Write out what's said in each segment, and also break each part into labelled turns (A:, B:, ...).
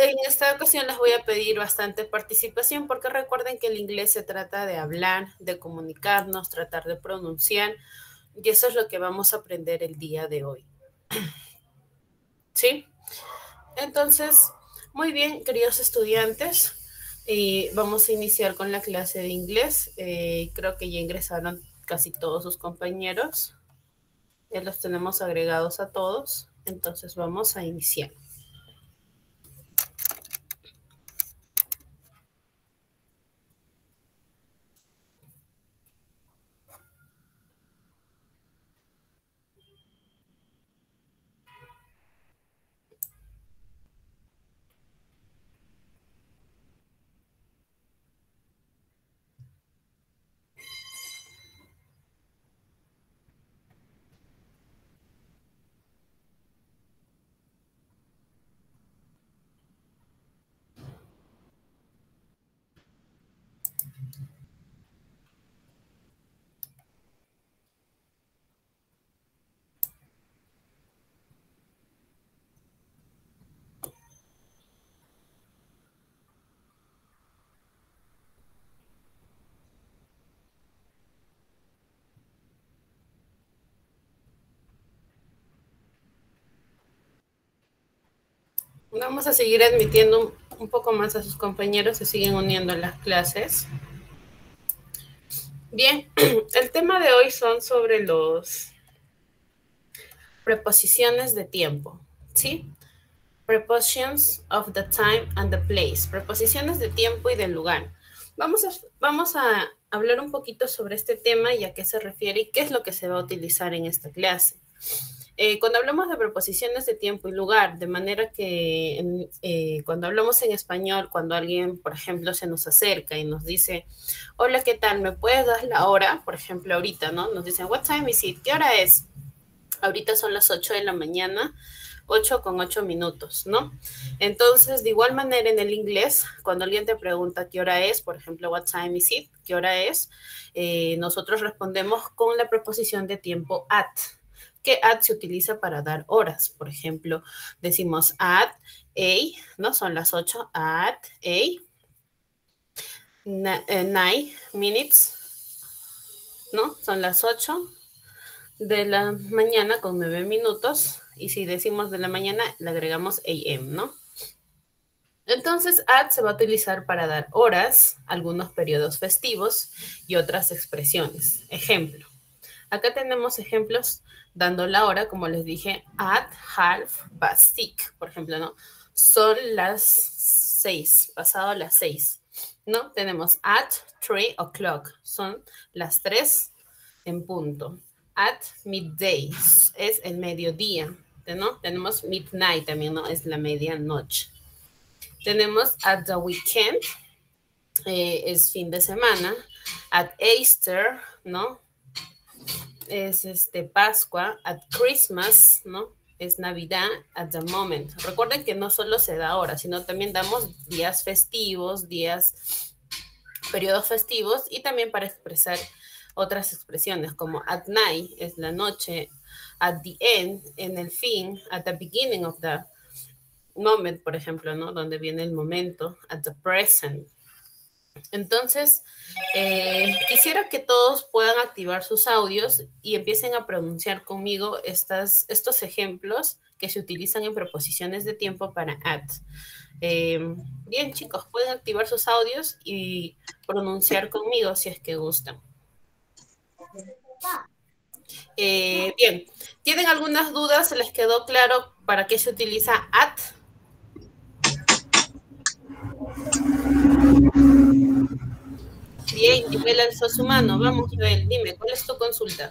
A: en esta ocasión les voy a pedir bastante participación porque recuerden que el inglés se trata de hablar, de comunicarnos, tratar de pronunciar y eso es lo que vamos a aprender el día de hoy. ¿Sí? Entonces, muy bien, queridos estudiantes, y vamos a iniciar con la clase de inglés. Creo que ya ingresaron casi todos sus compañeros. Ya los tenemos agregados a todos. Entonces vamos a iniciar. Vamos a seguir admitiendo un poco más a sus compañeros, se siguen uniendo a las clases. Bien, el tema de hoy son sobre los preposiciones de tiempo, ¿sí? Prepositions of the time and the place, preposiciones de tiempo y del lugar. Vamos a hablar un poquito sobre este tema y a qué se refiere y qué es lo que se va a utilizar en esta clase. Cuando hablamos de preposiciones de tiempo y lugar, de manera que cuando hablamos en español, cuando alguien, por ejemplo, se nos acerca y nos dice, hola, ¿qué tal? ¿Me puedes dar la hora? Por ejemplo, ahorita, ¿no? Nos dicen, what time is it? ¿Qué hora es? Ahorita son las 8 de la mañana, 8:08, ¿no? Entonces, de igual manera en el inglés, cuando alguien te pregunta qué hora es, por ejemplo, what time is it? ¿Qué hora es? Nosotros respondemos con la preposición de tiempo at, que at se utiliza para dar horas. Por ejemplo, decimos at a, ¿no? Son las 8, at a 9 minutes, ¿no? Son las 8 de la mañana con 9 minutos. Y si decimos de la mañana, le agregamos AM, ¿no? Entonces, at se va a utilizar para dar horas, algunos periodos festivos y otras expresiones. Ejemplo. Acá tenemos ejemplos dando la hora, como les dije, at 6:30, por ejemplo, ¿no? Son las 6, pasado las 6, ¿no? Tenemos at 3 o'clock, son las 3 en punto. At midday, es el mediodía, ¿no? Tenemos midnight también, ¿no? Es la medianoche. Tenemos at the weekend, es fin de semana. At Easter, ¿no? Es Pascua. At Christmas, ¿no? Es Navidad. At the moment. Recuerden que no solo se da hora, sino también damos días festivos, periodos festivos y también para expresar otras expresiones como at night, es la noche, at the end, en el fin, at the beginning of the moment, por ejemplo, ¿no? Donde viene el momento, at the present. Entonces, quisiera que todos puedan activar sus audios y empiecen a pronunciar conmigo estos ejemplos que se utilizan en preposiciones de tiempo para at. Bien, chicos, pueden activar sus audios y pronunciar conmigo si es que gustan. Bien, ¿tienen algunas dudas? ¿Les quedó claro para qué se utiliza at? Bien, Joel alzó su mano. Vamos, Joel, dime, ¿cuál es tu consulta?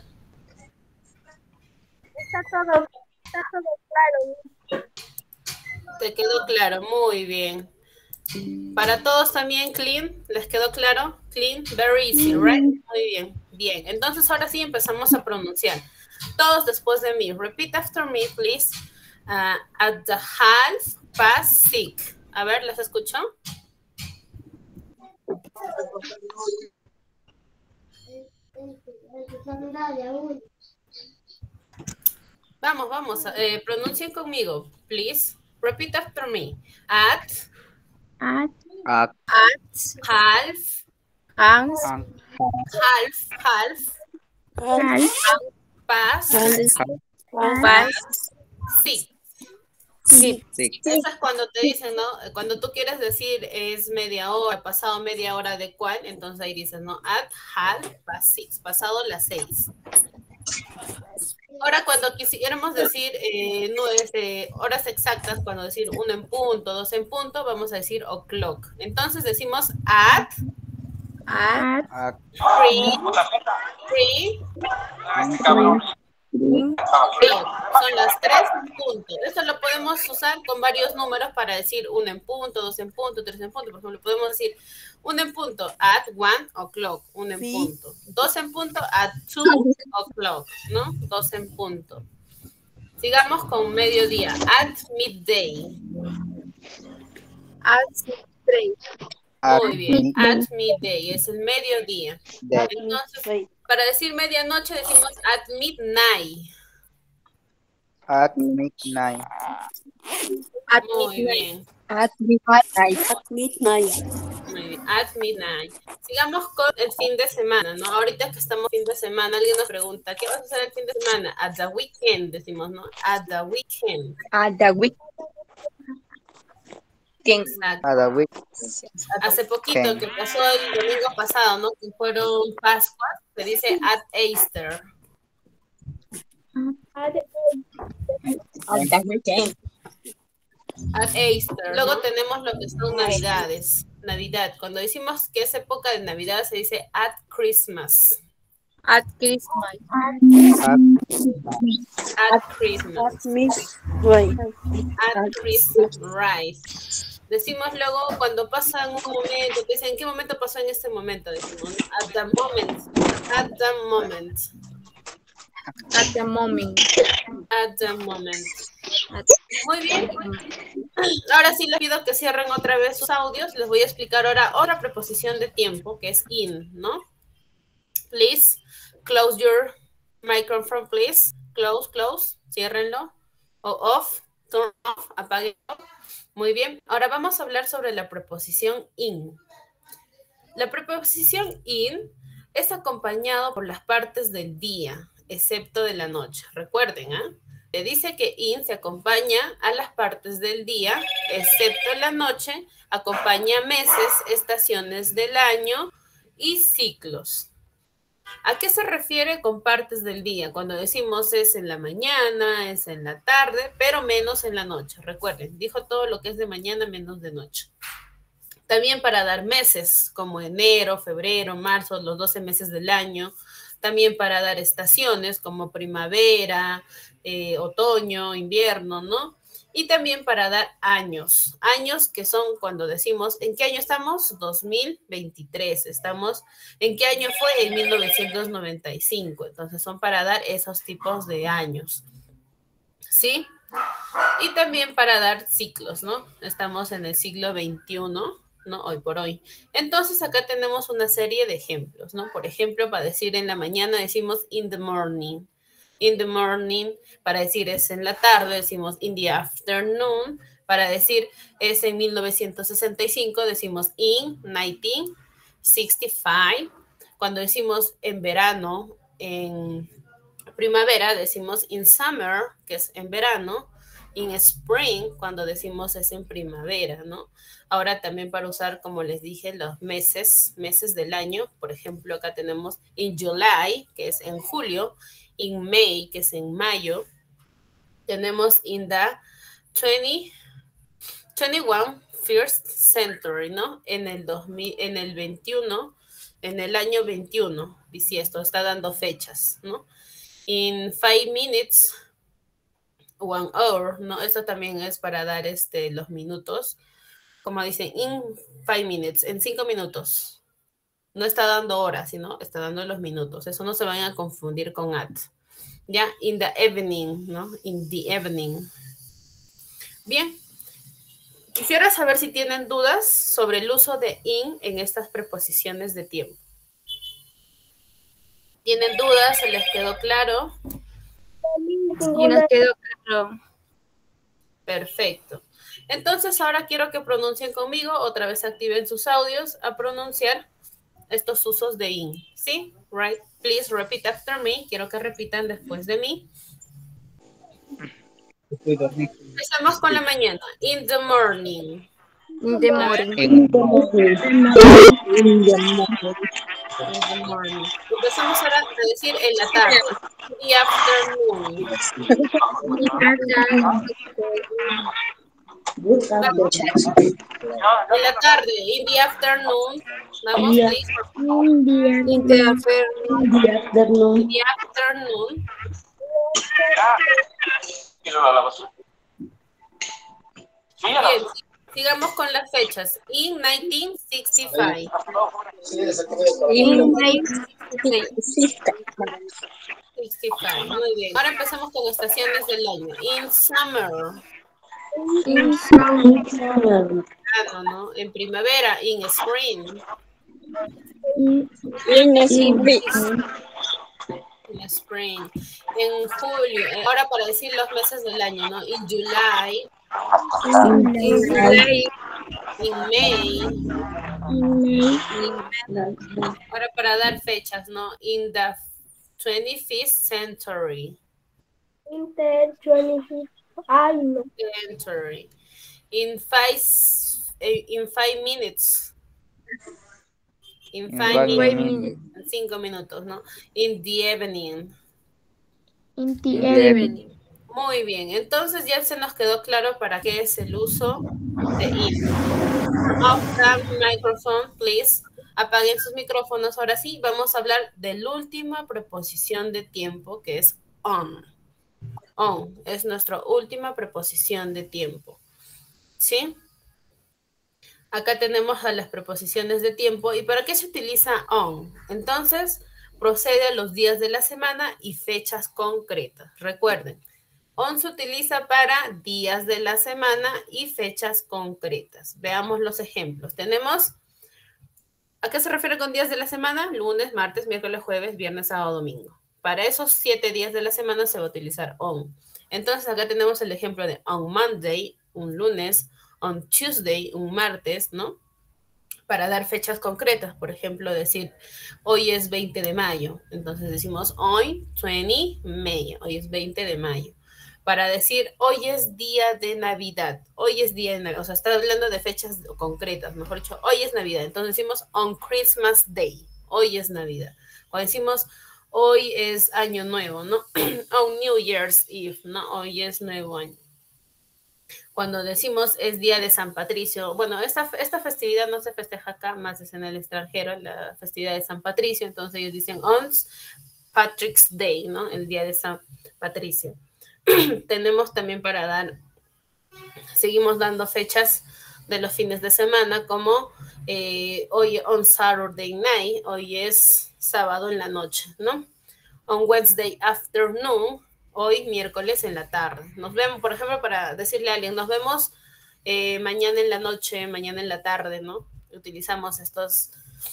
B: Está todo claro.
A: Te quedó claro, muy bien. Para todos también, clean, ¿les quedó claro? Clean, very easy, right? Muy bien, bien. Entonces ahora sí empezamos a pronunciar. Todos después de mí. Repeat after me, please. At the 6:30. A ver, ¿les escuchó? Vamos, pronuncien conmigo, please. Repeat after me. At
B: At
C: At
A: half
C: half
A: past
B: past
A: 6.
C: 6.
A: Eso es cuando te dicen, ¿no? Cuando tú quieres decir es media hora, pasado media hora de cuál, entonces ahí dices, ¿no? At half past 6, pasado las 6. Ahora, cuando quisiéramos decir horas exactas, cuando decir 1 en punto, 2 en punto, vamos a decir o'clock. Entonces decimos at 3 son las 3 en punto. Esto lo podemos usar con varios números para decir 1 en punto, 2 en punto, 3 en punto. Por ejemplo, podemos decir 1 en punto, at 1 o'clock, 1 en punto. 2 en punto, at 2 o'clock, ¿no? 2 en punto. Sigamos con mediodía, at midday. Muy bien, at midday, es el mediodía. Entonces, para decir medianoche decimos at midnight.
C: At midnight.
A: Muy bien.
B: At midnight.
A: Muy bien, at midnight. Sigamos con el fin de semana, ¿no? Ahorita que estamos fin de semana, alguien nos pregunta, ¿qué vas a hacer el fin de semana? At the weekend, decimos, ¿no? At the weekend.
B: At the weekend.
A: Exacto.
C: At the week.
A: Hace poquito que pasó el domingo pasado, ¿no? Que fueron Pascuas, se dice at Easter.
B: At the weekend.
A: At Easter. Luego tenemos lo que son Navidades. Navidad. Cuando decimos que es época de Navidad, se dice at Christmas.
B: At Christmas.
A: At Christmas. At Christmas. Right. Decimos luego cuando pasa un momento, te dicen, ¿en qué momento pasó en este momento? Decimos, at the moment. At the moment.
B: At the moment.
A: At the moment. Muy bien. Ahora sí les pido que cierren otra vez sus audios. Les voy a explicar ahora otra preposición de tiempo, que es in, ¿no? Please, close your microphone, please. Close. Ciérrenlo. O off, turn off, apáguenlo. Muy bien. Ahora vamos a hablar sobre la preposición in. La preposición in es acompañado por las partes del día, excepto de la noche. Recuerden, te dice que in se acompaña a las partes del día, excepto en la noche, acompaña meses, estaciones del año y ciclos. ¿A qué se refiere con partes del día? Cuando decimos es en la mañana, es en la tarde, pero menos en la noche. Recuerden, dijo todo lo que es de mañana menos de noche. También para dar meses como enero, febrero, marzo, los 12 meses del año. También para dar estaciones como primavera, otoño, invierno, ¿no? Y también para dar años. Años que son cuando decimos, ¿en qué año estamos? 2023. Estamos, ¿en qué año fue? En 1995. Entonces son para dar esos tipos de años. ¿Sí? Y también para dar ciclos, ¿no? Estamos en el siglo XXI, ¿no? Hoy por hoy. Entonces acá tenemos una serie de ejemplos, ¿no? Por ejemplo, para decir en la mañana decimos in the morning. In the morning, para decir es en la tarde, decimos in the afternoon. Para decir es en 1965, decimos in 1965. Cuando decimos en verano, en primavera, decimos in summer, que es en verano. In spring, cuando decimos es en primavera, ¿no? Ahora también para usar, como les dije, los meses del año. Por ejemplo, acá tenemos in July, que es en julio. In May, que es en mayo. Tenemos in the 21 first century, ¿no? En el 21, en el año 21, bisiesto, está dando fechas, ¿no? In 5 minutes, 1 hour, ¿no? Esto también es para dar los minutos. Como dicen, in 5 minutes, en 5 minutos. No está dando horas, sino está dando los minutos. Eso no se vayan a confundir con at. Ya, in the evening, ¿no? In the evening. Bien. Quisiera saber si tienen dudas sobre el uso de in en estas preposiciones de tiempo. ¿Tienen dudas? ¿Se les quedó claro?
B: Y nos quedó claro.
A: Perfecto. Entonces ahora quiero que pronuncien conmigo, otra vez activen sus audios a pronunciar estos usos de in, ¿sí? Right, please repeat after me. Quiero que repitan después de mí. Empezamos con la mañana. In the morning.
B: In the morning.
C: In the morning.
A: In the morning. Empezamos ahora a decir en la tarde. In the afternoon. En la tarde. In the afternoon. Vamos, please.
B: In the afternoon.
A: In the afternoon. Bien, sigamos con las fechas. In 1965.
B: In
A: 65. Muy bien. Ahora empezamos con estaciones del año. In summer. Claro, ¿no? En primavera. In spring.
B: In spring.
A: In spring. En julio. Ahora para decir los meses del año, ¿no? In July.
B: In July.
A: In May. Ahora para dar fechas, ¿no? In the 25th century.
D: In the 25th
A: Century. In 5 minutes. In 5 minutes. En 5 minutos, ¿no? In the evening.
B: In the evening.
A: Muy bien, entonces ya se nos quedó claro para qué es el uso de in. Off the microphone, please. Apaguen sus micrófonos. Ahora sí, vamos a hablar de la última preposición de tiempo, que es on. On es nuestra última preposición de tiempo. ¿Sí? Acá tenemos a las preposiciones de tiempo. ¿Y para qué se utiliza on? Entonces, procede a los días de la semana y fechas concretas. Recuerden, on se utiliza para días de la semana y fechas concretas. Veamos los ejemplos. Tenemos, ¿a qué se refiere con días de la semana? Lunes, martes, miércoles, jueves, viernes, sábado, domingo. Para esos 7 días de la semana se va a utilizar on. Entonces acá tenemos el ejemplo de on Monday, un lunes, on Tuesday, un martes, ¿no? Para dar fechas concretas, por ejemplo, decir, hoy es 20 de mayo. Entonces decimos, hoy, 20 May, hoy es 20 de mayo. Para decir, hoy es día de Navidad, hoy es día de Navidad, o sea, está hablando de fechas concretas, mejor dicho, hoy es Navidad. Entonces decimos, on Christmas Day, hoy es Navidad. Cuando decimos, hoy es Año Nuevo, ¿no? On New Year's Eve, ¿no? Hoy es Nuevo Año. Cuando decimos es Día de San Patricio, bueno, esta festividad no se festeja acá, más es en el extranjero, la festividad de San Patricio, entonces ellos dicen on Patrick's Day, ¿no? El Día de San Patricio. Tenemos también para dar, seguimos dando fechas de los fines de semana, como hoy on Saturday night, hoy es sábado en la noche, ¿no? On Wednesday afternoon, hoy miércoles en la tarde. Nos vemos, por ejemplo, para decirle a alguien, nos vemos mañana en la noche, mañana en la tarde, ¿no? Utilizamos estas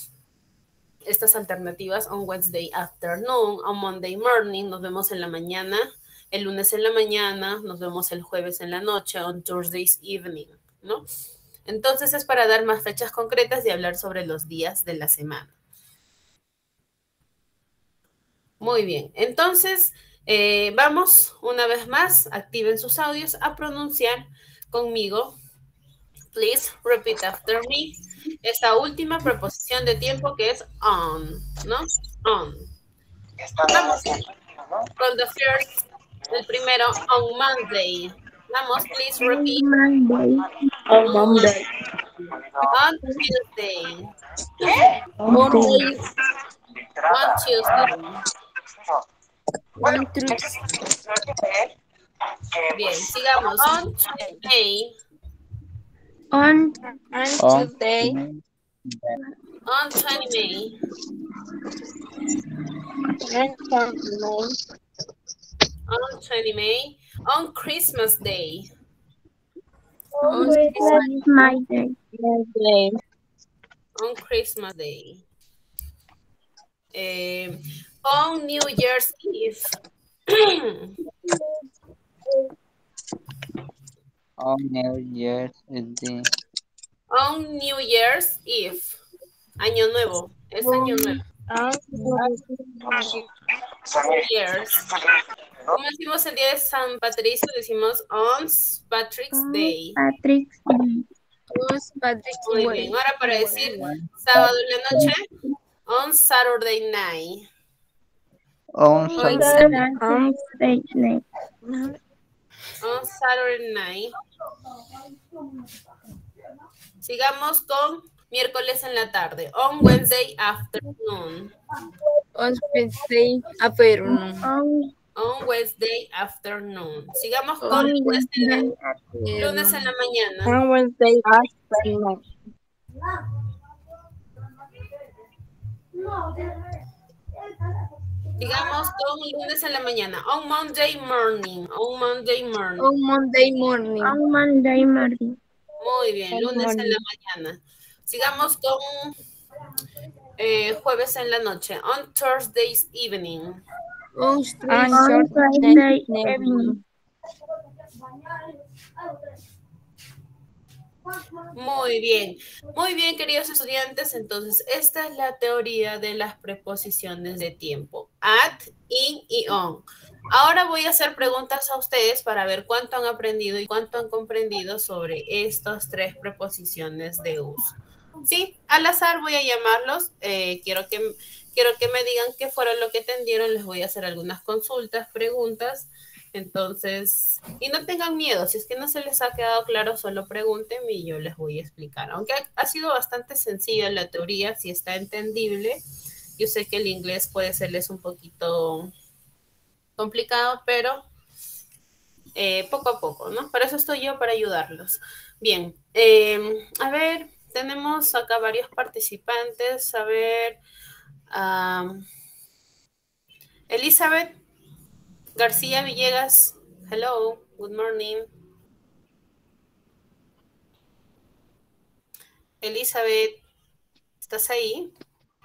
A: alternativas. On Wednesday afternoon, on Monday morning, nos vemos en la mañana, el lunes en la mañana, nos vemos el jueves en la noche, on Thursday's evening, ¿no? Entonces es para dar más fechas concretas y hablar sobre los días de la semana. Muy bien, entonces vamos una vez más, activen sus audios a pronunciar conmigo. Please repeat after me. Esta última preposición de tiempo que es on, ¿no? On. Vamos con the first, el primero, on Monday. Vamos, please repeat.
B: On Monday.
A: On Tuesday.
B: On Tuesday.
A: On Tuesday.
B: On Tuesday.
A: Bien, sigamos. On Tuesday.
B: On Tuesday.
A: On 20 May. On 20 May. On Christmas Day.
B: On Christmas Day.
A: On Christmas Day. On New Year's Eve.
C: On New Year's Eve.
A: On New Year's Eve. Año nuevo. Es año nuevo. New Year's. ¿Cómo decimos el día de San Patricio? Decimos on Patrick's Day.
B: Patrick's Day.
A: Muy bien. Ahora para decir sábado en la noche, on Saturday night.
C: On Saturday.
B: On Saturday.
A: On Saturday night. Sigamos con miércoles en la tarde. On Wednesday afternoon.
B: On Wednesday afternoon.
A: On Wednesday afternoon. Sigamos con lunes en la mañana.
B: On Wednesday afternoon.
A: Digamos con lunes en la mañana. On Monday morning. On Monday morning.
B: On Monday morning. On Monday morning.
A: Muy bien, lunes en la mañana. Sigamos con jueves en la noche. On Thursday's evening.
B: On Thursday evening.
A: Muy bien, queridos estudiantes. Entonces, esta es la teoría de las preposiciones de tiempo. At, in y on. Ahora voy a hacer preguntas a ustedes para ver cuánto han aprendido y cuánto han comprendido sobre estas tres preposiciones de uso. Sí, al azar voy a llamarlos. Quiero que me digan qué fueron lo que entendieron. Les voy a hacer algunas consultas, preguntas. Entonces, y no tengan miedo, si es que no se les ha quedado claro, solo pregúntenme y yo les voy a explicar. Aunque ha sido bastante sencilla la teoría, si está entendible. Yo sé que el inglés puede serles un poquito complicado, pero poco a poco, ¿no? Para eso estoy yo, para ayudarlos. Bien, a ver, tenemos acá varios participantes. A ver, Elizabeth García Villegas, hello, good morning. Elizabeth, ¿estás ahí?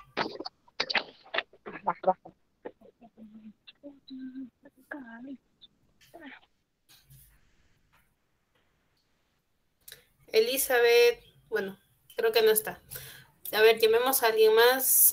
A: Elizabeth, bueno, creo que no está. A ver, llamemos a alguien más.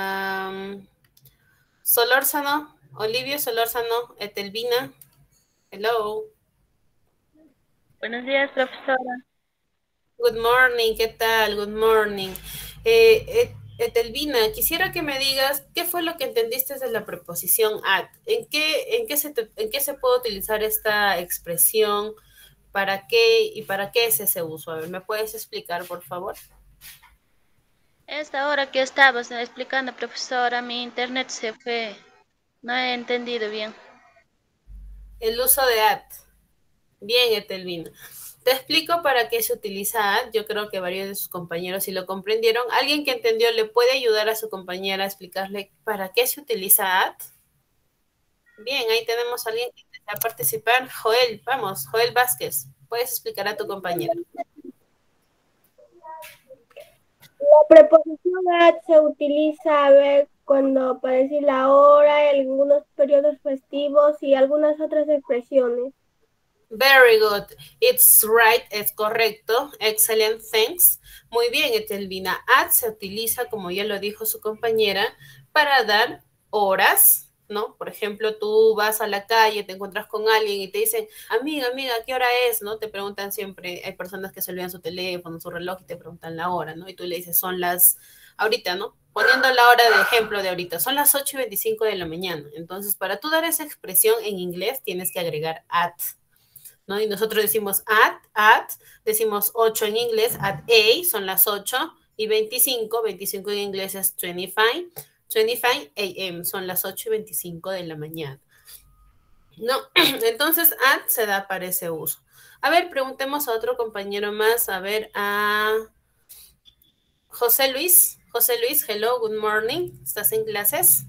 A: Solórzano, Olivia Solórzano, Etelvina. Hello.
B: Buenos días, profesora.
A: Good morning, ¿qué tal? Good morning. Etelvina, quisiera que me digas qué fue lo que entendiste de la preposición at. ¿En qué se puede utilizar esta expresión? ¿Para qué y para qué es ese uso? A ver, ¿me puedes explicar, por favor?
B: Esta hora que estabas explicando, profesora, mi internet se fue. No he entendido bien.
A: El uso de at. Bien, Etelvina. Te explico para qué se utiliza at. Yo creo que varios de sus compañeros sí lo comprendieron. ¿Alguien que entendió le puede ayudar a su compañera a explicarle para qué se utiliza at? Bien, ahí tenemos a alguien que desea participar. Joel, vamos, Joel Vázquez. Puedes explicar a tu compañera.
D: La preposición at se utiliza a ver cuando para decir la hora, algunos periodos festivos y algunas otras expresiones.
A: Very good. It's right, es correcto. Excellent, thanks. Muy bien, Etelvina. At se utiliza, como ya lo dijo su compañera, para dar horas, ¿no? Por ejemplo, tú vas a la calle, te encuentras con alguien y te dicen, amiga, ¿qué hora es? ¿No? Te preguntan siempre, hay personas que se olvidan su teléfono, su reloj y te preguntan la hora, ¿no? Y tú le dices, son las, ahorita, ¿no? Poniendo la hora de ejemplo de ahorita, son las 8:25 de la mañana. Entonces, para tú dar esa expresión en inglés, tienes que agregar at, ¿no? Y nosotros decimos at, decimos 8 en inglés, at a, son las 8, y 25 en inglés es 25 a.m., son las 8:25 de la mañana. No, entonces at se da para ese uso. A ver, preguntemos a otro compañero más, a ver, a José Luis. José Luis, hello, good morning. ¿Estás en clases?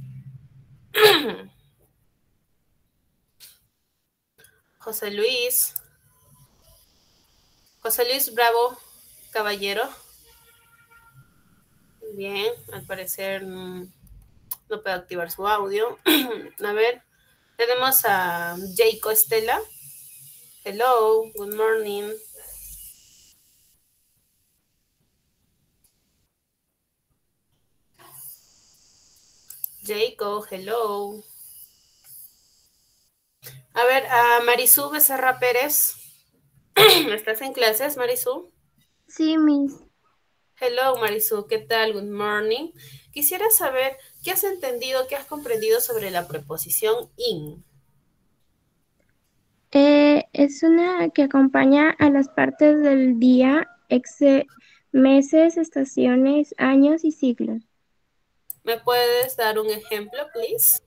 A: José Luis Bravo Caballero. Bien, al parecer no puedo activar su audio. A ver, tenemos a Jaco Estela. Hello, good morning. Jacob, hello. A ver, a Marisú Becerra Pérez. ¿Estás en clases, Marisú?
D: Sí, Miss.
A: Hello, Marisú, ¿qué tal? Good morning. Quisiera saber qué has entendido, qué has comprendido sobre la preposición in.
D: Es una que acompaña a las partes del día, meses, estaciones, años y siglos.
A: ¿Me puedes dar un ejemplo, please?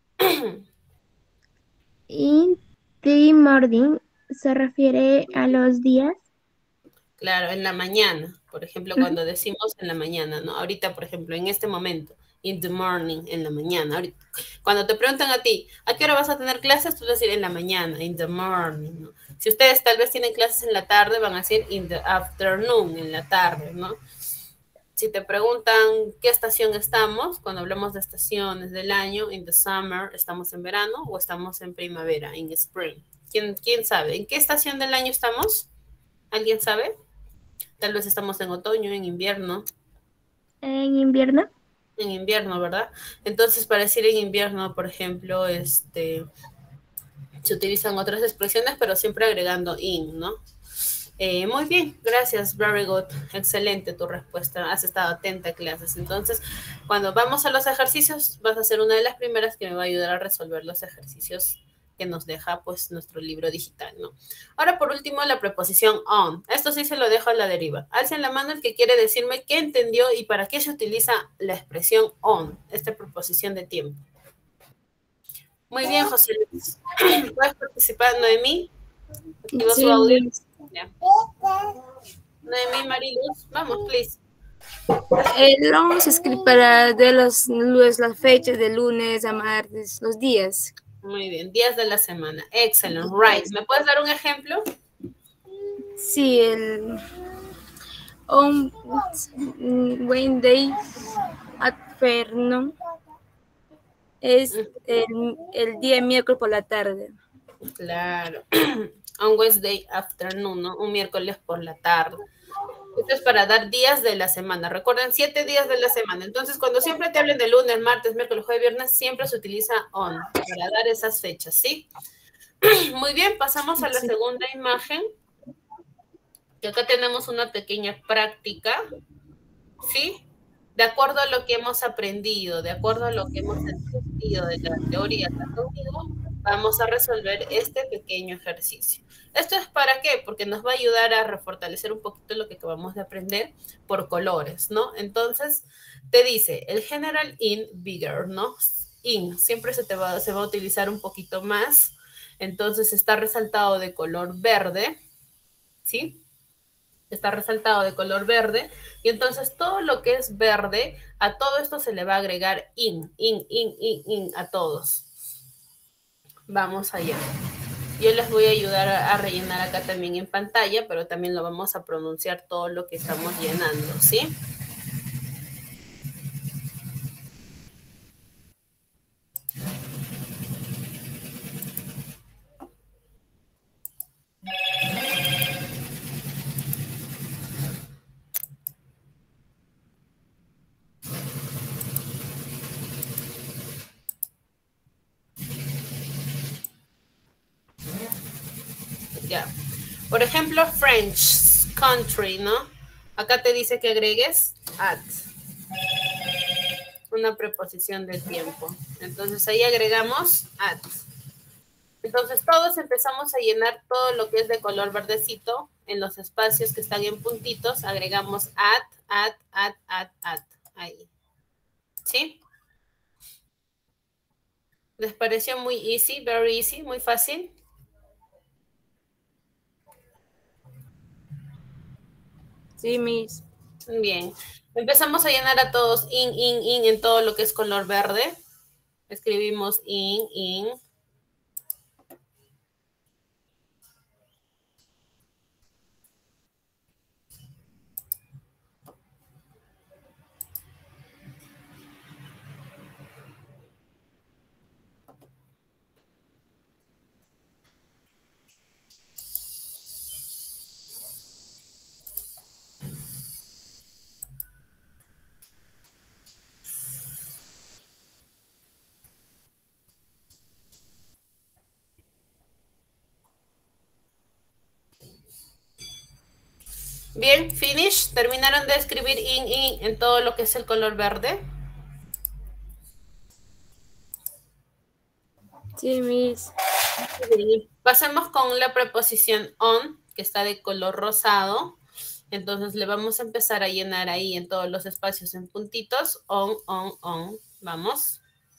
D: In the morning se refiere a los días.
A: Claro, en la mañana, por ejemplo,
D: Ujú.
A: cuando decimos en la mañana, ¿no? Ahorita, por ejemplo, en este momento, in the morning, en la mañana. Ahorita. Cuando te preguntan a ti, ¿a qué hora vas a tener clases? Tú vas a decir en la mañana, in the morning, ¿no? Si ustedes tal vez tienen clases en la tarde, van a decir in the afternoon, en la tarde, ¿no? Si te preguntan qué estación estamos, cuando hablamos de estaciones del año, in the summer, ¿estamos en verano o estamos en primavera, in spring? ¿Quién sabe? ¿En qué estación del año estamos? ¿Alguien sabe? Tal vez estamos en otoño, en invierno.
D: En invierno.
A: En invierno, ¿verdad? Entonces, para decir en invierno, por ejemplo, se utilizan otras expresiones, pero siempre agregando in, ¿no? Muy bien, gracias, very good. Excelente tu respuesta. Has estado atenta a clases. Entonces, cuando vamos a los ejercicios, vas a ser una de las primeras que me va a ayudar a resolver los ejercicios que nos deja pues nuestro libro digital, ¿no? Ahora, por último, la preposición on. Esto sí se lo dejo a la deriva. Alcen la mano el que quiere decirme qué entendió y para qué se utiliza la expresión on, esta preposición de tiempo. Muy bien, José Luis. ¿Puedes participar, Noemí? Activa su
E: Sí,
A: audio.
E: Miss.
A: Ya. Noemí, Mariluz, vamos, please.
E: El long se escribe para de las fechas de lunes a martes, los días.
A: Muy bien, días de la semana. Excellent, right. ¿Me puedes dar un ejemplo?
E: Sí, el on Wednesday afternoon es el día miércoles por la tarde.
A: Claro. On Wednesday afternoon, ¿no? Un miércoles por la tarde. Esto es para dar días de la semana. Recuerden, 7 días de la semana. Entonces, cuando siempre te hablen de lunes, martes, miércoles, jueves, viernes, siempre se utiliza on para dar esas fechas, ¿sí? Muy bien, pasamos a la
E: Sí.
A: segunda imagen. Que acá tenemos una pequeña práctica, ¿sí? De acuerdo a lo que hemos aprendido, de acuerdo a lo que hemos entendido de la teoría acá conmigo, vamos a resolver este pequeño ejercicio. ¿Esto es para qué? Porque nos va a ayudar a refortalecer un poquito lo que acabamos de aprender por colores, ¿no? Entonces, te dice, el general in bigger, ¿no? In, siempre se va a utilizar un poquito más, entonces está resaltado de color verde, ¿sí? Está resaltado de color verde, y entonces todo lo que es verde, a todo esto se le va a agregar in, a todos. Vamos allá. Yo les voy a ayudar a rellenar acá también en pantalla, pero también lo vamos a pronunciar todo lo que estamos llenando, ¿sí? Ya. Por ejemplo, French, country, ¿no? Acá te dice que agregues at. Una preposición de tiempo. Entonces ahí agregamos at. Entonces todos empezamos a llenar todo lo que es de color verdecito en los espacios que están en puntitos. Agregamos at. Ahí. ¿Sí? ¿Les pareció muy easy? Very easy, muy fácil.
E: Sí, Miss.
A: Bien. Empezamos a llenar a todos in en todo lo que es color verde. Escribimos in. Bien, finish. ¿Terminaron de escribir in en todo lo que es el color verde?
E: Sí, Miss.
A: Bien. Pasemos con la preposición on, que está de color rosado. Entonces le vamos a empezar a llenar ahí en todos los espacios en puntitos. On, on, on. Vamos.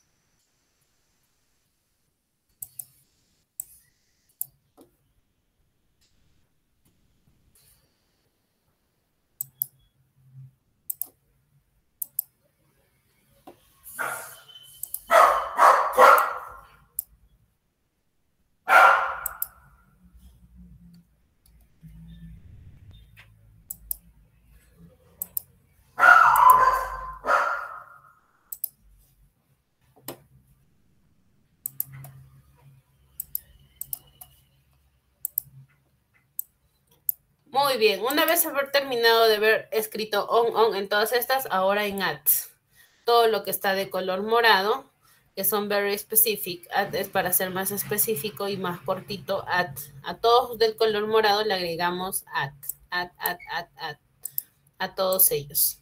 A: Muy bien, una vez haber terminado de haber escrito on en todas estas, ahora en at. Todo lo que está de color morado, que son very specific. At es para ser más específico y más cortito, at. A todos del color morado le agregamos at. At. A todos ellos.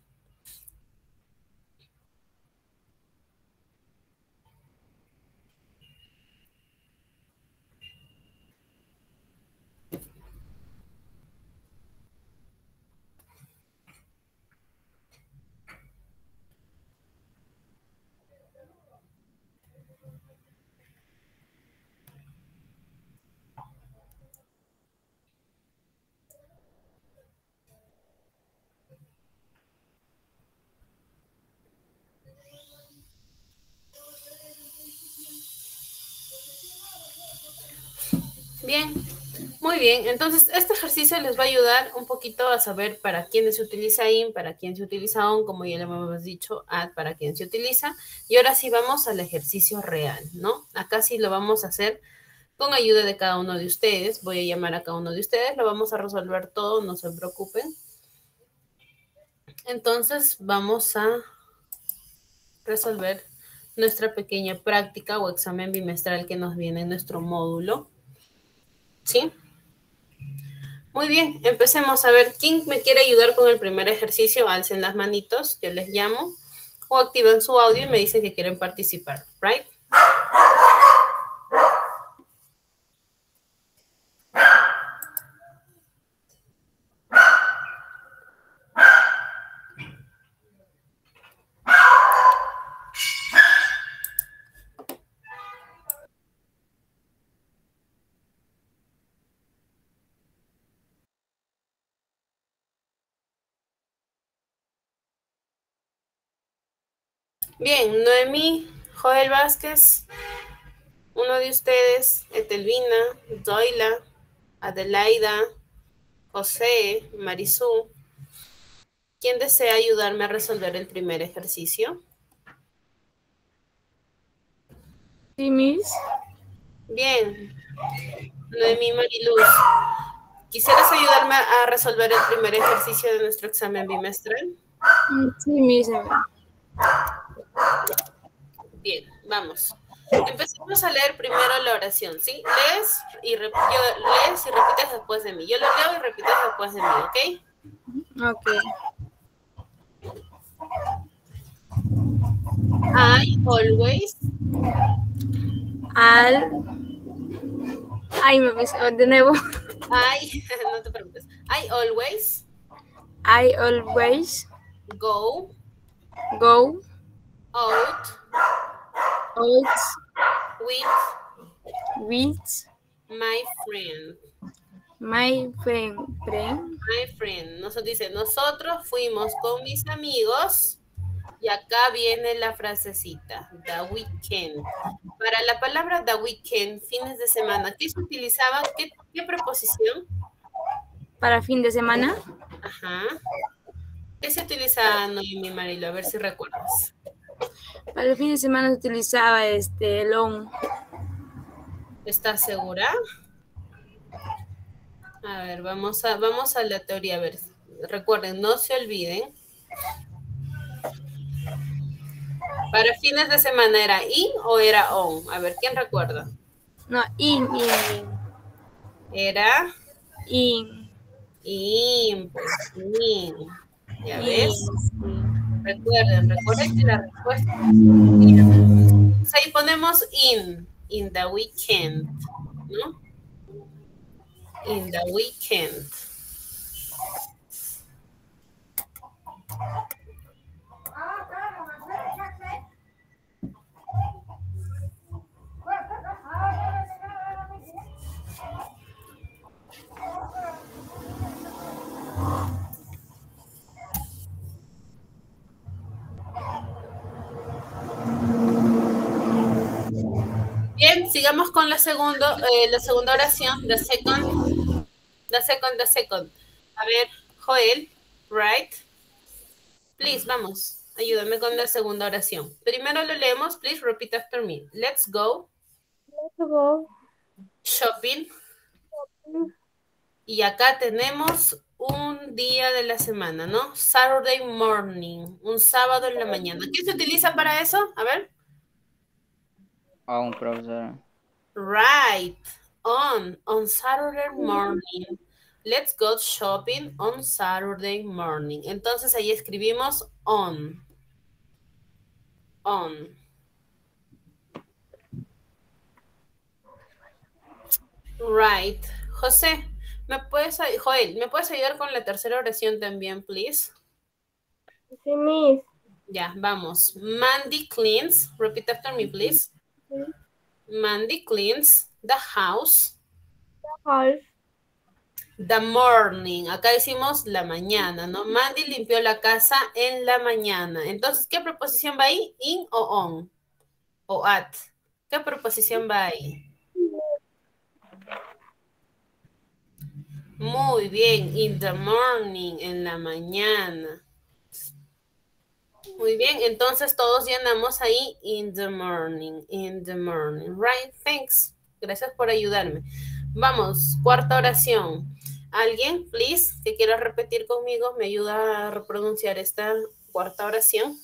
A: Bien, muy bien. Entonces, este ejercicio les va a ayudar un poquito a saber para quién se utiliza in, para quién se utiliza on, como ya le hemos dicho, at, para quién se utiliza. Y ahora sí vamos al ejercicio real, ¿no? Acá sí lo vamos a hacer con ayuda de cada uno de ustedes. Voy a llamar a cada uno de ustedes, lo vamos a resolver todo, no se preocupen. Entonces, vamos a resolver nuestra pequeña práctica o examen bimestral que nos viene en nuestro módulo. ¿Sí? Muy bien, empecemos a ver. ¿Quién me quiere ayudar con el primer ejercicio? Alcen las manitos, yo les llamo. O activen su audio y me dicen que quieren participar, ¿right? Bien, Noemí, Joel Vázquez, uno de ustedes, Etelvina, Zoila, Adelaida, José, Marisú. ¿Quién desea ayudarme a resolver el primer ejercicio?
E: Sí, Miss.
A: Bien, Noemí Mariluz, ¿quisieras ayudarme a resolver el primer ejercicio de nuestro examen bimestral?
E: Sí, Miss.
A: Bien, vamos. Empecemos a leer primero la oración, ¿sí? Lees y repites después de mí. Yo lo leo y repites después de mí, ¿ok?
E: Ok.
A: I always.
E: Ay, me ves de nuevo.
A: No te preocupes. I always go out with my friend. My friend. Nosotros fuimos con mis amigos. Y acá viene la frasecita, the weekend. Para la palabra the weekend, fines de semana, ¿qué se utilizaba? ¿Qué preposición?
E: Para fin de semana.
A: Ajá. ¿Qué se utilizaba, Noemi Marilo? A ver si recuerdas.
E: Para el fin de semana se utilizaba long.
A: ¿Estás segura? A ver, vamos a la teoría. A ver, recuerden, no se olviden. ¿Para fines de semana era in o era on? A ver, ¿quién recuerda?
E: No, in.
A: Era
E: In.
A: In, pues, in. ¿Ya ves? Recuerden que la respuesta es in. Entonces ahí ponemos in the weekend, ¿no? In the weekend. Bien, sigamos con la segunda oración, the second. A ver, Joel, right? Please, vamos, ayúdame con la segunda oración. Primero lo leemos, please repeat after me. Let's go.
D: Let's go.
A: Shopping. Y acá tenemos un día de la semana, ¿no? Saturday morning, un sábado en la mañana. ¿Qué se utiliza para eso? A ver.
C: On, profesora.
A: Right, on Saturday morning. Let's go shopping on Saturday morning. Entonces ahí escribimos on. On. Right. José, Joel, ¿me puedes ayudar con la tercera oración también, please?
D: Sí, Miss.
A: Ya, vamos. Mandy cleans. Repeat after me, please.
D: Sí.
A: Mandy cleans the house.
D: House.
A: The morning. Acá decimos la mañana, ¿no? Mandy limpió la casa en la mañana. Entonces, ¿qué preposición va ahí? In o on. O at. ¿Qué preposición va ahí? Muy bien. In the morning. En la mañana. Muy bien. Entonces, todos llenamos ahí in the morning. In the morning. Right. Thanks. Gracias por ayudarme. Vamos. Cuarta oración. ¿Alguien, please, que quiera repetir conmigo, me ayuda a repronunciar esta cuarta oración?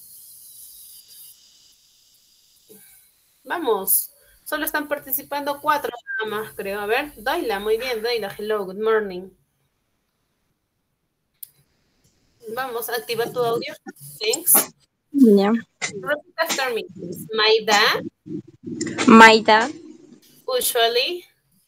A: Vamos. Solo están participando 4 nada más, creo. A ver, Doyla, muy bien, Doyla. Hello, good morning. Vamos, activa tu audio. Thanks.
F: Yeah.
A: Repeat after me, please. My dad.
F: My dad
A: Usually.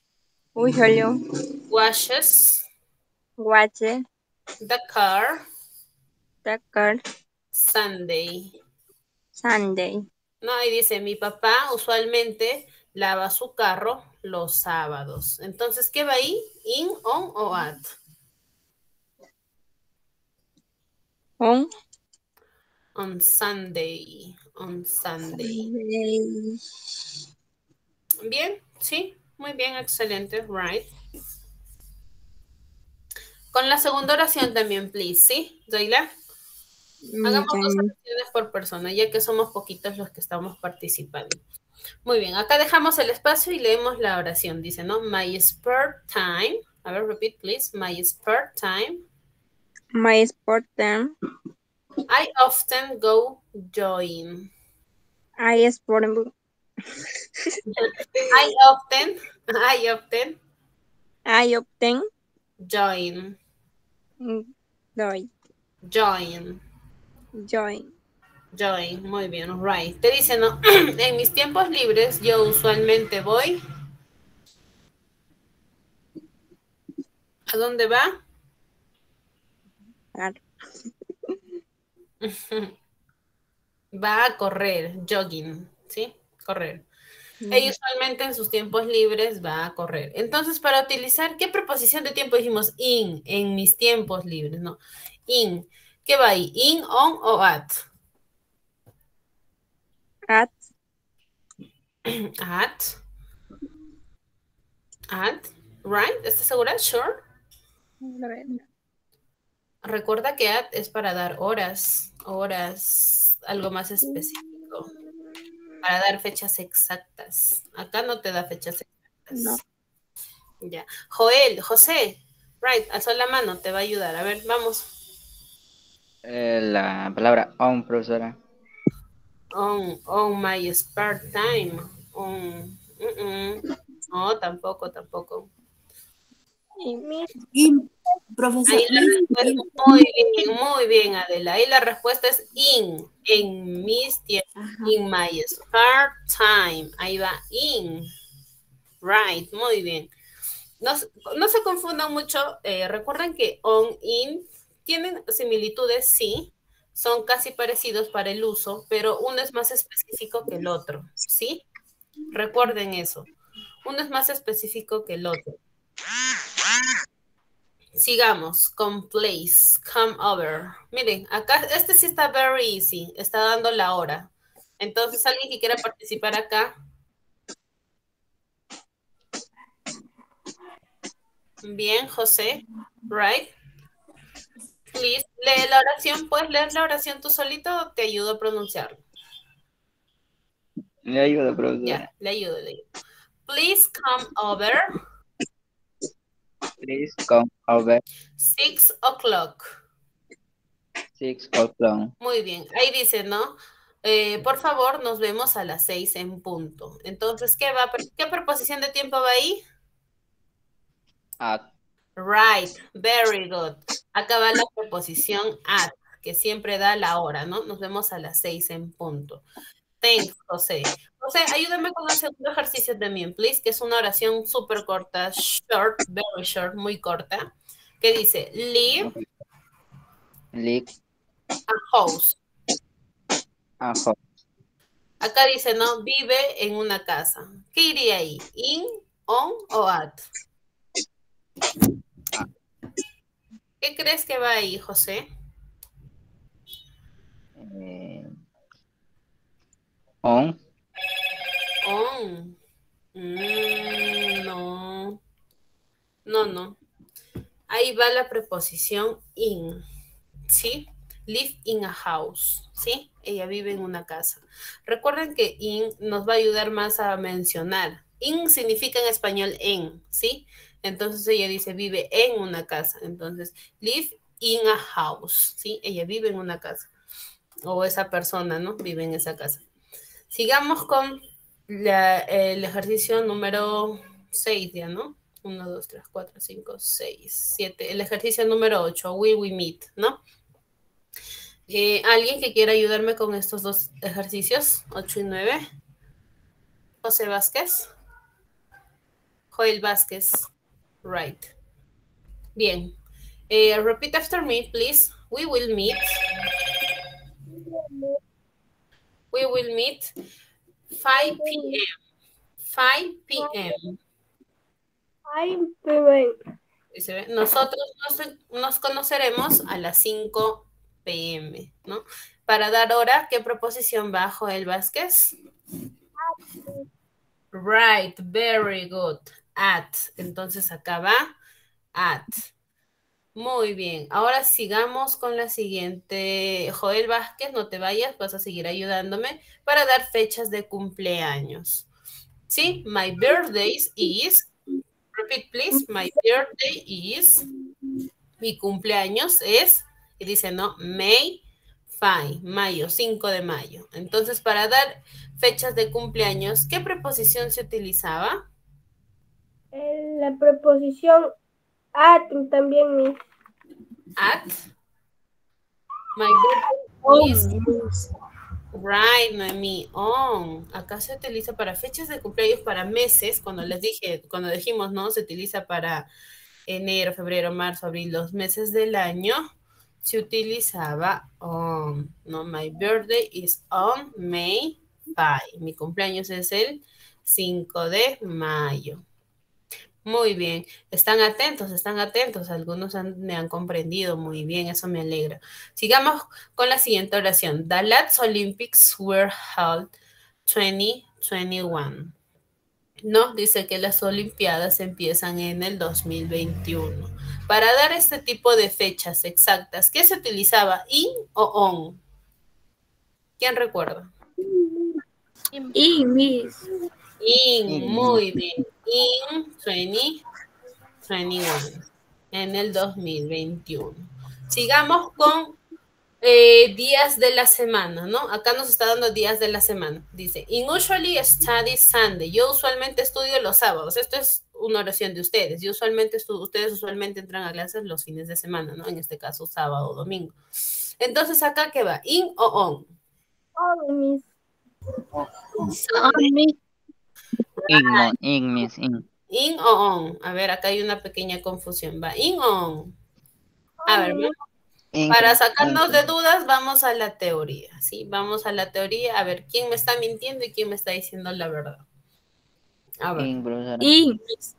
A: Washes.
F: watches
A: The car.
F: the car
A: Sunday.
F: Sunday.
A: No, ahí dice, mi papá usualmente lava su carro los sábados. Entonces, ¿qué va ahí? In, on o at.
F: On
A: On Sunday. On Sunday.
F: Sunday.
A: Bien, sí, muy bien, excelente, right. Con la segunda oración también, please, ¿sí? Zoila. Hagamos 2 oraciones por persona, ya que somos poquitos los que estamos participando. Muy bien, acá dejamos el espacio y leemos la oración. Dice, ¿no? My spare time. A ver, repeat, please. My spare time.
F: My sport time.
A: I often go jogging.
F: I sport.
A: I often join. Join, muy bien, right. Te dice, ¿no? En mis tiempos libres yo usualmente voy. ¿A dónde va? Va a correr, jogging, ¿sí? Correr. Ella usualmente en sus tiempos libres va a correr. Entonces, para utilizar, ¿qué preposición de tiempo dijimos? In, en mis tiempos libres, ¿no? In. ¿Qué va ahí? In, on o at?
F: At.
A: At. Right? ¿Estás segura? Sure. Recuerda que at es para dar horas, algo más específico, para dar fechas exactas. Acá no te da fechas exactas.
F: No.
A: Ya. Joel, José, right, alzó la mano, te va a ayudar. A ver, vamos.
C: La palabra on, profesora.
A: On my spare time. No, tampoco.
E: In, profesor.
A: Ahí la respuesta, muy bien, Adela. Ahí la respuesta es en mis tiempos, in my spare time. Ahí va, in. Right, muy bien. No se confundan mucho. Recuerden que on, in tienen similitudes, sí. Son casi parecidos para el uso, pero uno es más específico que el otro, ¿sí? Recuerden eso. Uno es más específico que el otro. Sigamos con place, come over. Miren, acá este sí está very easy, está dando la hora. Entonces, alguien que quiera participar acá. Bien, José, right? Please, lee la oración. ¿Puedes leer la oración tú solito o te ayudo a pronunciarlo?
C: Le ayudo, profesora.
A: Ya, le ayudo. Please come over.
C: Please come over
A: 6 o'clock.
C: 6 o'clock.
A: Muy bien, ahí dice, ¿no? Por favor, nos vemos a las 6 en punto. Entonces, ¿qué preposición de tiempo va ahí?
C: At.
A: Right, very good. Acá va la preposición at, que siempre da la hora, ¿no? Nos vemos a las 6 en punto. Thanks, José. José, ayúdame con el segundo ejercicio también, please, que es una oración súper corta, short, very short, muy corta, que dice, live
C: Live
A: a house.
C: a house.
A: Acá dice, ¿no? Vive en una casa. ¿Qué iría ahí? ¿In, on o at? ¿Qué crees que va ahí, José?
C: On.
A: On. No. No. Ahí va la preposición in. ¿Sí? Live in a house. ¿Sí? Ella vive en una casa. Recuerden que in nos va a ayudar más a mencionar. In significa en español en. ¿Sí? Entonces ella dice vive en una casa. Entonces, live in a house. ¿Sí? Ella vive en una casa. O esa persona, ¿no? Vive en esa casa. Sigamos con el ejercicio número 6 ya, ¿no? 1, 2, 3, 4, 5, 6, 7. El ejercicio número 8, will we meet, ¿no? ¿Alguien que quiera ayudarme con estos dos ejercicios? 8 y 9. José Vázquez. Joel Vázquez. Right. Bien. Repeat after me, please. We will meet. We will meet 5 p.m. 5 p.m. Nosotros nos conoceremos a las 5 p.m., ¿no? Para dar hora, ¿qué preposición va Joel Vázquez? Right, very good. At. Entonces acá va at. Muy bien. Ahora sigamos con la siguiente. Joel Vázquez, no te vayas, vas a seguir ayudándome para dar fechas de cumpleaños. ¿Sí? My birthday is... Repeat, please. My birthday is... Mi cumpleaños es... Y dice, ¿no? May 5, mayo, 5 de mayo. Entonces, para dar fechas de cumpleaños, ¿qué preposición se utilizaba?
D: La preposición at también.
A: At. My birthday is... Right, Noemí, on. Acá se utiliza para fechas de cumpleaños, para meses, cuando dijimos, ¿no? Se utiliza para enero, febrero, marzo, abril, los meses del año, se utilizaba on, ¿no? My birthday is on May 5. Mi cumpleaños es el 5 de mayo. Muy bien, están atentos, algunos me han comprendido muy bien, eso me alegra. Sigamos con la siguiente oración. The last Olympics were held 2021. No, dice que las Olimpiadas empiezan en el 2021. Para dar este tipo de fechas exactas, ¿qué se utilizaba? ¿In o on? ¿Quién recuerda?
E: In, Miss.
A: In, muy bien. In 2021. En el 2021. Sigamos con días de la semana, ¿no? Acá nos está dando días de la semana. Dice, "In usually study Sunday". Yo usualmente estudio los sábados. Esto es una oración de ustedes. Yo usualmente ustedes usualmente entran a clases los fines de semana, ¿no? En este caso, sábado o domingo. Entonces, ¿acá qué va? ¿In o on?
D: On, Miss.
C: In, Miss, in.
A: ¿In o on? A ver, acá hay una pequeña confusión. ¿Va in o on? A ver, ¿no?
C: In,
A: Para sacarnos de dudas, vamos a la teoría, ¿sí? Vamos a la teoría, a ver quién me está mintiendo y quién me está diciendo la verdad. A ver.
C: in, profesora.
E: In.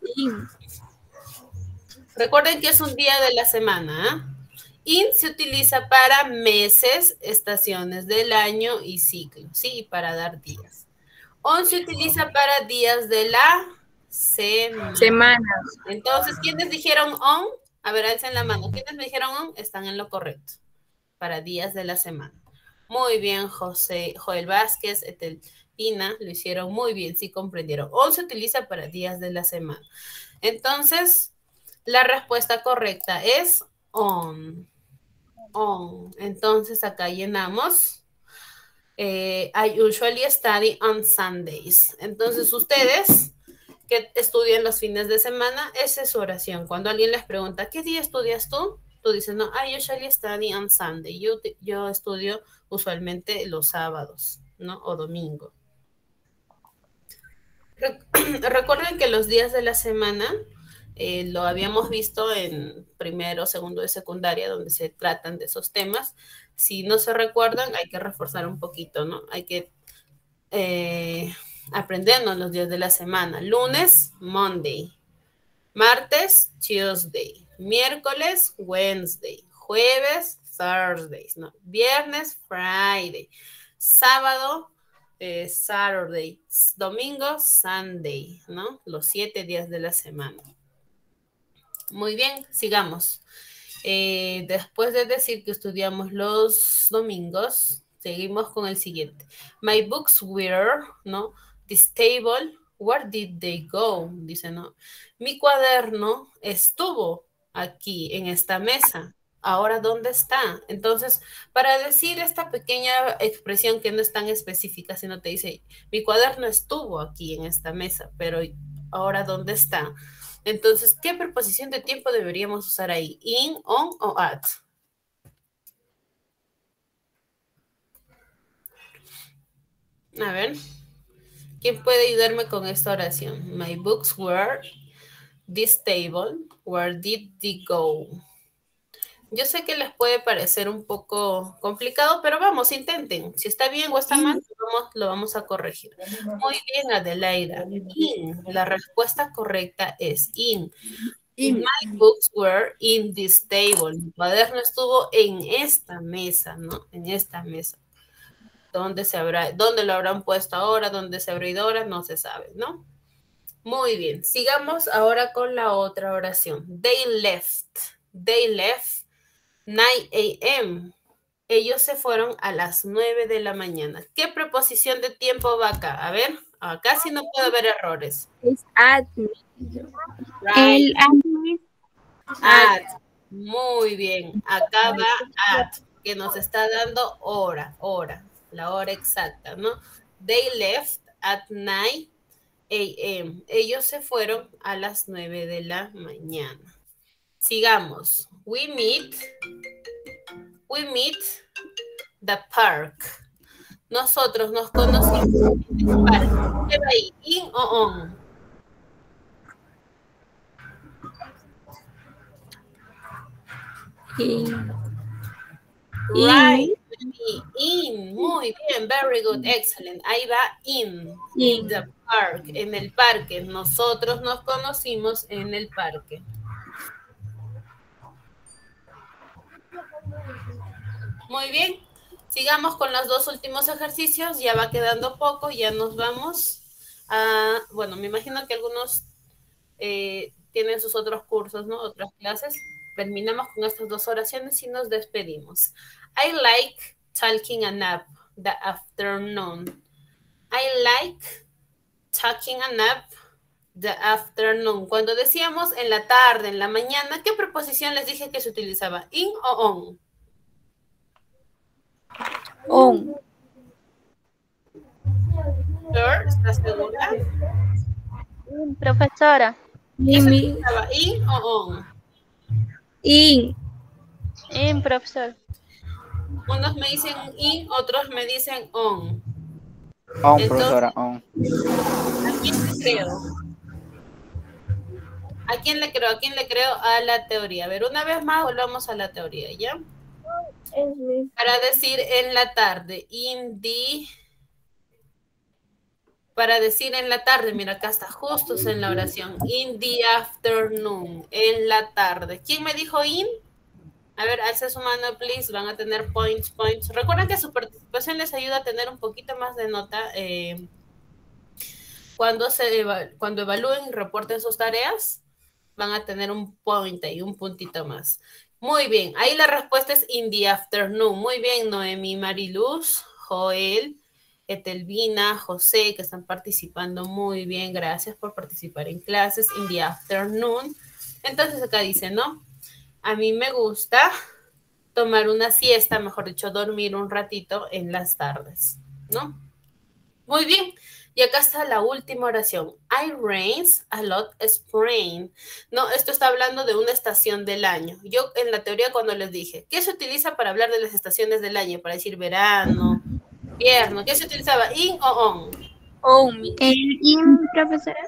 A: Recuerden que es un día de la semana, ¿eh? In se utiliza para meses, estaciones del año y ciclo, ¿sí? Y para dar días. On se utiliza para días de la semana. Entonces, ¿quiénes dijeron on? A ver, alcen la mano. ¿Quiénes me dijeron on? Están en lo correcto. Para días de la semana. Muy bien, Joel Vázquez, Etelpina, lo hicieron muy bien, sí comprendieron. On se utiliza para días de la semana. Entonces, la respuesta correcta es on. On. Entonces, acá llenamos. I usually study on Sundays. Entonces, ustedes que estudian los fines de semana, esa es su oración. Cuando alguien les pregunta, ¿qué día estudias tú? Tú dices, no, I usually study on Sunday. Yo estudio usualmente los sábados, ¿no? O domingo. Recuerden que los días de la semana lo habíamos visto en primero, segundo de secundaria, donde se tratan de esos temas. Si no se recuerdan, hay que reforzar un poquito, ¿no? Hay que aprendernos los días de la semana. Lunes, Monday. Martes, Tuesday. Miércoles, Wednesday. Jueves, Thursday. ¿No? Viernes, Friday. Sábado, Saturday. Domingo, Sunday, ¿no? Los 7 días de la semana. Muy bien, sigamos. Después de decir que estudiamos los domingos, seguimos con el siguiente. My books were, ¿no? This table, where did they go? Dice, ¿no? Mi cuaderno estuvo aquí, en esta mesa. Ahora, ¿dónde está? Entonces, para decir esta pequeña expresión que no es tan específica, sino te dice, mi cuaderno estuvo aquí en esta mesa, pero ahora, ¿dónde está? Entonces, ¿qué preposición de tiempo deberíamos usar ahí? In, on o at. A ver, ¿quién puede ayudarme con esta oración? My books were this table. Where did they go? Yo sé que les puede parecer un poco complicado, pero vamos, intenten. Si está bien o está mal, lo vamos a corregir. Muy bien, Adelaida. In. La respuesta correcta es in. My books were in this table. Mi cuaderno estuvo en esta mesa, ¿no? En esta mesa. ¿Dónde lo habrán puesto ahora? ¿Dónde se habrá ido ahora? No se sabe, ¿no? Muy bien. Sigamos ahora con la otra oración. They left. They left 9 a.m. Ellos se fueron a las 9 de la mañana. ¿Qué preposición de tiempo va acá? A ver, acá sí no puede haber errores.
E: Es at.
A: Right.
E: At.
A: Muy bien. Acá va at, que nos está dando hora, la hora exacta, ¿no? They left at 9 a.m. Ellos se fueron a las 9 de la mañana. Sigamos. We meet the park. Nosotros nos conocimos en el parque. ¿Qué va ahí? ¿In o on?
E: In.
A: Right. In. Muy bien. Very good. Excellent. Ahí va in. In the park. En el parque. Nosotros nos conocimos en el parque. Muy bien. Sigamos con los dos últimos ejercicios. Ya va quedando poco. Ya nos vamos a... Bueno, me imagino que algunos tienen sus otros cursos, ¿no? Otras clases. Terminamos con estas dos oraciones y nos despedimos. I like taking a nap the afternoon. I like taking a nap the afternoon. Cuando decíamos en la tarde, en la mañana, ¿qué preposición les dije que se utilizaba? ¿In o on?
E: On.
A: Sure, ¿estás segura?
B: Profesora.
A: ¿Qué se
E: In.
A: utilizaba? ¿In o on?
E: In.
B: Profesor.
A: Unos me dicen in, otros me dicen on.
C: On,
A: Entonces,
C: profesora, on.
A: ¿a quién le creo? ¿A quién le creo? ¿A quién le creo? A la teoría. A ver, una vez más volvamos a la teoría, ¿ya? Para decir en la tarde, para decir en la tarde, mira, acá está justo en la oración. In the afternoon, en la tarde. ¿Quién me dijo in? A ver, alza su mano, please. Van a tener points. Recuerden que su participación les ayuda a tener un poquito más de nota cuando evalúen y reporten sus tareas. Van a tener un point ahí, un puntito más. Muy bien, ahí la respuesta es in the afternoon. Muy bien, Noemi, Mariluz, Joel, Etelvina, José, que están participando muy bien. Gracias por participar en clases in the afternoon. Entonces acá dice, ¿no? A mí me gusta tomar una siesta, mejor dicho, dormir un ratito en las tardes, ¿no? Muy bien. Y acá está la última oración. I rains a lot spring. No, esto está hablando de una estación del año. Yo en la teoría cuando les dije, ¿qué se utiliza para hablar de las estaciones del año? Para decir verano, invierno. ¿Qué se utilizaba? ¿In o on?
E: On.
F: In, profesora.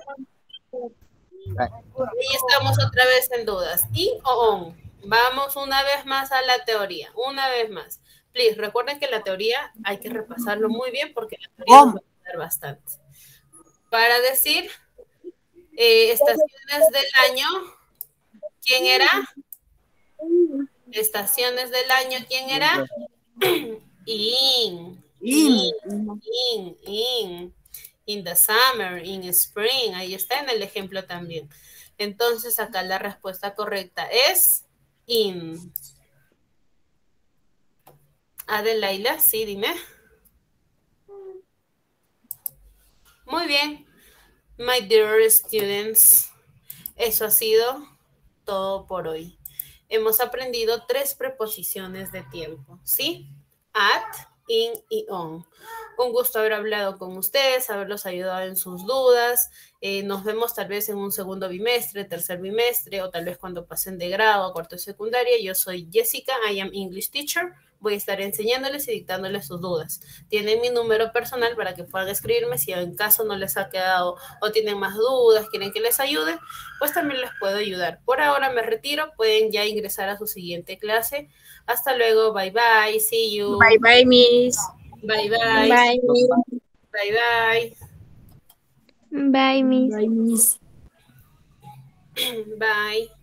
A: Y estamos otra vez en dudas. ¿In o on? Vamos una vez más a la teoría. Una vez más. Please, recuerden que la teoría hay que repasarlo muy bien porque la teoría nos va a ayudar bastante. Para decir estaciones del año, ¿quién era? Estaciones del año, ¿quién era? In the summer, in spring, ahí está en el ejemplo también. Entonces acá la respuesta correcta es in. Adelaila, sí, dime. Muy bien. My dear students, eso ha sido todo por hoy. Hemos aprendido 3 preposiciones de tiempo, ¿sí? At, in y on. Un gusto haber hablado con ustedes, haberlos ayudado en sus dudas. Nos vemos tal vez en un segundo bimestre, tercer bimestre, o tal vez cuando pasen de grado a cuarto de secundaria. Yo soy Jessica, I am English teacher. Voy a estar enseñándoles y dictándoles sus dudas. Tienen mi número personal para que puedan escribirme si en caso no les ha quedado o tienen más dudas, quieren que les ayude, pues también les puedo ayudar. Por ahora me retiro, pueden ya ingresar a su siguiente clase. Hasta luego, bye bye, see you.
E: Bye bye, Miss.
A: Bye bye.
F: Bye.
A: Bye bye.
F: Bye, Miss.
E: Bye, Miss.
A: Bye.